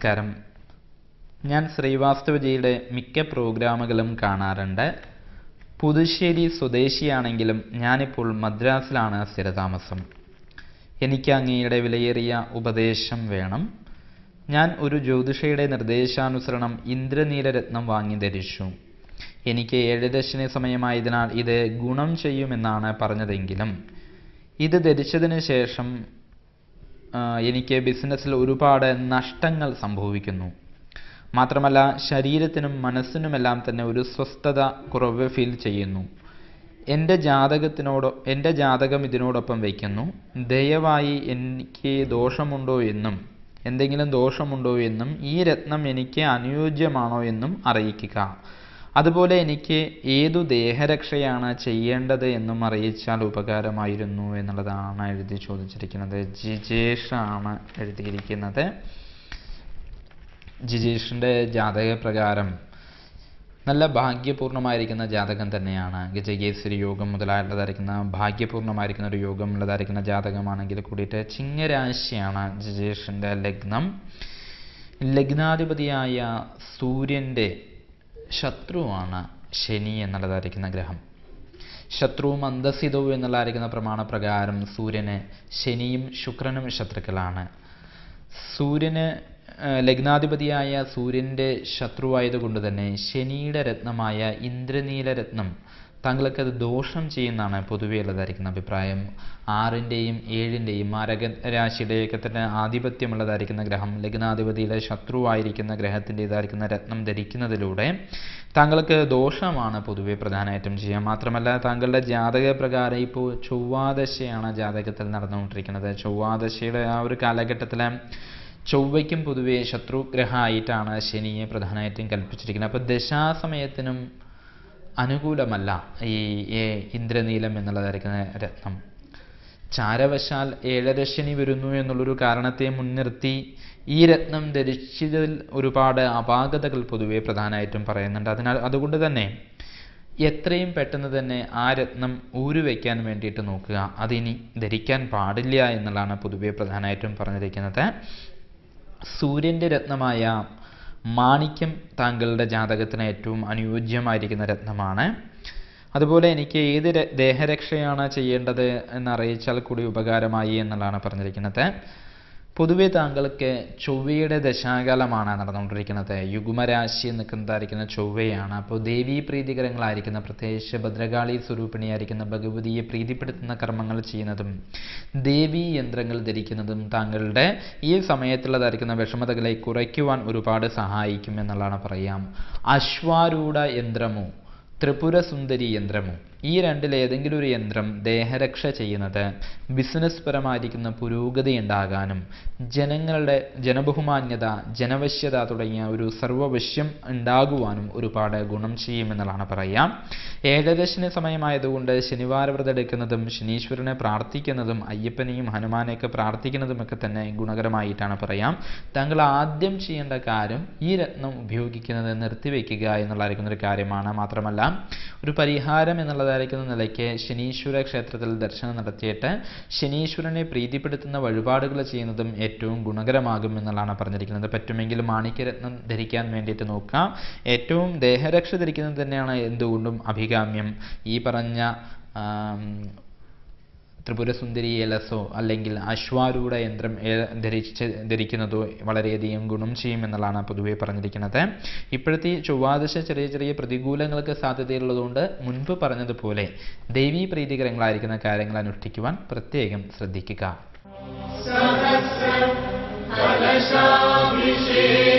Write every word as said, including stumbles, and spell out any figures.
നമസ്കാരം. ഞാൻ ശ്രീവാസ്തവജിയുടെ മിക്ക പ്രോഗ്രാമുകളും കാണാറുണ്ട്. പുതുശ്ശേരി സ്വദേശിയാണെങ്കിലും ഞാനിപ്പോൾ മദ്രാസിലാണ് സ്ഥിരതാമസം. എനിക്ക് അങ്ങയുടെ വിലയേറിയ ഉപദേശം വേണം. ഞാൻ ഒരു ജ്യോതിഷയുടെ നിർദ്ദേശാനുസരണം ഇന്ദ്രനീലരത്നം വാങ്ങി ധരിച്ചു. എനിക്ക് ഏഴരശ്ശിനി സമയമായതിനാൽ ഇത് ഗുണം ചെയ്യുമെന്നാണ് പറഞ്ഞതെങ്കിലും ഇത് ധരിച്ചതിന് ശേഷം എനിക്ക് ബിസിനസ്സിൽ ഒരുപാട് നഷ്ടങ്ങൾ സംഭവിക്കുന്നു. മാത്രമല്ല ശരീരത്തിനും മനസ്സിനുമെല്ലാം തന്നെ ഒരു സ്വസ്ഥത കുറവ് ഫീൽ ചെയ്യുന്നു. എൻ്റെ ജാതകത്തിനോട് എൻ്റെ ജാതകം ഇതിനോടൊപ്പം വയ്ക്കുന്നു. ദയവായി എനിക്ക് ദോഷമുണ്ടോ എന്നും എന്തെങ്കിലും ദോഷമുണ്ടോ എന്നും ഈ രത്നം എനിക്ക് അനുയോജ്യമാണോ എന്നും അറിയിക്കുക. അതുപോലെ എനിക്ക് ഏതു ദേഹരക്ഷയാണ് ചെയ്യേണ്ടത് എന്നും അറിയിച്ചാൽ ഉപകാരമായിരുന്നു എന്നുള്ളതാണ് എഴുതി ചോദിച്ചിരിക്കുന്നത്. ജിജേഷാണ് എഴുതിയിരിക്കുന്നത്. ജിജേഷിൻ്റെ ജാതകപ്രകാരം നല്ല ഭാഗ്യപൂർണ്ണമായിരിക്കുന്ന ജാതകം തന്നെയാണ്. ഗജകേസരി യോഗം മുതലായുള്ളതായിരിക്കുന്ന ഭാഗ്യപൂർണ്ണമായിരിക്കുന്ന ഒരു യോഗം ഉള്ളതായിരിക്കുന്ന ജാതകമാണെങ്കിൽ കൂടിയിട്ട് ചിങ്ങരാശിയാണ് ജിജേഷിൻ്റെ ലഗ്നം. ലഗ്നാധിപതിയായ സൂര്യൻ്റെ ശത്രുവാണ് ശനി എന്നുള്ളതായിരിക്കുന്ന ഗ്രഹം. ശത്രുവും അന്തസിതവും എന്നുള്ളതായിരിക്കുന്ന പ്രമാണപ്രകാരം സൂര്യന് ശനിയും ശുക്രനും ശത്രുക്കളാണ്. സൂര്യന് ലഗ്നാധിപതിയായ സൂര്യൻ്റെ ശത്രുവായതുകൊണ്ട് തന്നെ ശനിയുടെ രത്നമായ ഇന്ദ്രനീല രത്നം താങ്കൾക്ക് അത് ദോഷം ചെയ്യുന്നതാണ് പൊതുവേ ഉള്ളതായിരിക്കുന്ന അഭിപ്രായം. ആറിൻ്റെയും ഏഴിൻ്റെയും മാരക രാശിയുടെയൊക്കെ തന്നെ ആധിപത്യമുള്ളതായിരിക്കുന്ന ഗ്രഹം ലഗ്നാധിപതിയിലെ ശത്രുവായിരിക്കുന്ന ഗ്രഹത്തിൻ്റെതായിരിക്കുന്ന രത്നം ധരിക്കുന്നതിലൂടെ താങ്കൾക്ക് ദോഷമാണ് പൊതുവെ പ്രധാനമായിട്ടും ചെയ്യുക. മാത്രമല്ല താങ്കളുടെ ജാതക പ്രകാരം ഇപ്പോൾ ചൊവ്വാദശയാണ് ജാതകത്തിൽ നടന്നുകൊണ്ടിരിക്കുന്നത്. ചൊവ്വാദശയുടെ ആ ഒരു കാലഘട്ടത്തിൽ ചൊവ്വയ്ക്കും പൊതുവെ ശത്രുഗ്രഹമായിട്ടാണ് ശനിയെ പ്രധാനമായിട്ടും കൽപ്പിച്ചിരിക്കുന്നത്. അപ്പോൾ ദശാസമയത്തിനും അനുകൂലമല്ല ഈ ഇന്ദ്രനീലം എന്നുള്ളതായിരിക്കുന്ന രത്നം. ചാരവശാൽ ഏഴരശ്ശനി വരുന്നു എന്നുള്ളൊരു കാരണത്തെ മുൻനിർത്തി ഈ രത്നം ധരിച്ചതിൽ ഒരുപാട് അപാകതകൾ പൊതുവെ പ്രധാനമായിട്ടും പറയുന്നുണ്ട്. അതിനാൽ അതുകൊണ്ട് തന്നെ എത്രയും പെട്ടെന്ന് തന്നെ ആ രത്നം ഊരുവയ്ക്കാൻ വേണ്ടിയിട്ട് നോക്കുക. അതിനി ധരിക്കാൻ പാടില്ല എന്നുള്ളതാണ് പൊതുവെ പ്രധാനമായിട്ടും പറഞ്ഞിരിക്കുന്നത്. സൂര്യൻ്റെ രത്നമായ മാണിക്യം താങ്കളുടെ ജാതകത്തിന് ഏറ്റവും അനുയോജ്യമായിരിക്കുന്ന രത്നമാണ്. അതുപോലെ എനിക്ക് ഏത് ദേഹരക്ഷയാണ് ചെയ്യേണ്ടത് എന്നറിയിച്ചാൽ കൂടി ഉപകാരമായി എന്നുള്ളതാണ് പറഞ്ഞിരിക്കുന്നത്. പൊതുവെ താങ്കൾക്ക് ചൊവ്വയുടെ ദശാകാലമാണ് നടന്നുകൊണ്ടിരിക്കുന്നത്. യുഗ്മരാശി നിൽക്കുന്നതായിരിക്കുന്ന ചൊവ്വയാണ്. അപ്പോൾ ദേവീ പ്രീതികരങ്ങളായിരിക്കുന്ന പ്രത്യേകിച്ച് ഭദ്രകാളി സ്വരൂപിണിയായിരിക്കുന്ന ഭഗവതിയെ പ്രീതിപ്പെടുത്തുന്ന കർമ്മങ്ങൾ ചെയ്യുന്നതും ദേവീ യന്ത്രങ്ങൾ ധരിക്കുന്നതും താങ്കളുടെ ഈ സമയത്തുള്ളതായിരിക്കുന്ന വിഷമതകളെ കുറയ്ക്കുവാൻ ഒരുപാട് സഹായിക്കും എന്നുള്ളതാണ് പറയാം. അശ്വാരൂഢ യന്ത്രമോ ത്രിപുര സുന്ദരി യന്ത്രമോ ഈ രണ്ടിലേതെങ്കിലും ഒരു യന്ത്രം ദേഹരക്ഷ ചെയ്യുന്നത് ബിസിനസ് പരമായിരിക്കുന്ന പുരോഗതി ഉണ്ടാകാനും ജനങ്ങളുടെ ജനബഹുമാന്യത ജനവശ്യത തുടങ്ങിയ ഒരു സർവവശ്യം ഉണ്ടാകുവാനും ഒരുപാട് ഗുണം ചെയ്യുമെന്നുള്ളതാണ് പറയാം. ഏഴരശ്ശിനി സമയമായതുകൊണ്ട് ശനിവാര വ്രതം എടുക്കുന്നതും ശനീശ്വരനെ പ്രാർത്ഥിക്കുന്നതും അയ്യപ്പനെയും ഹനുമാനെയൊക്കെ പ്രാർത്ഥിക്കുന്നതുമൊക്കെ തന്നെ ഗുണകരമായിട്ടാണ് പറയാം. താങ്കൾ ആദ്യം ചെയ്യേണ്ട കാര്യം ഈ രത്നം ഉപയോഗിക്കുന്നത് നിർത്തിവെക്കുക എന്നുള്ളതായിരിക്കുന്ന ഒരു കാര്യമാണ്. മാത്രമല്ല ഒരു പരിഹാരം എന്നുള്ളത് ിക്കുന്ന നിലയ്ക്ക് ശനീശ്വര ക്ഷേത്രത്തിൽ ദർശനം നടത്തിയിട്ട് ശനീശ്വരനെ പ്രീതിപ്പെടുത്തുന്ന വഴിപാടുകൾ ചെയ്യുന്നതും ഏറ്റവും ഗുണകരമാകും എന്നുള്ളതാണ് പറഞ്ഞിരിക്കുന്നത്. പറ്റുമെങ്കിൽ മാണിക്യരത്നം ധരിക്കാൻ വേണ്ടിയിട്ട് നോക്കാം. ഏറ്റവും ദേഹരക്ഷ ധരിക്കുന്നത് തന്നെയാണ് എന്തുകൊണ്ടും അഭികാമ്യം. ഈ പറഞ്ഞ ത്രിപുരസുന്ദരി ഏലസോ അല്ലെങ്കിൽ അശ്വാരൂഢ യന്ത്രം ധരിച്ച് ധരിക്കുന്നതോ വളരെയധികം ഗുണം ചെയ്യുമെന്നുള്ളതാണ് പൊതുവെ പറഞ്ഞിരിക്കുന്നത്. ഇപ്പോഴത്തെ ചൊവ്വാദശ ചെറിയ ചെറിയ പ്രതികൂലങ്ങൾക്ക് സാധ്യതയുള്ളതുകൊണ്ട് മുൻപ് പറഞ്ഞതുപോലെ ദേവീ പ്രീതികരങ്ങളായിരിക്കുന്ന കാര്യങ്ങൾ അനുഷ്ഠിക്കുവാൻ പ്രത്യേകം ശ്രദ്ധിക്കുക.